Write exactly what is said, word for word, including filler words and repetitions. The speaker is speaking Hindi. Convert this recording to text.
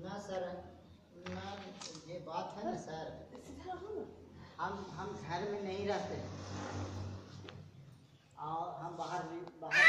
ना सर, ना ये बात है ना सर, हम हम घर में नहीं रहते और हम बाहर बाहर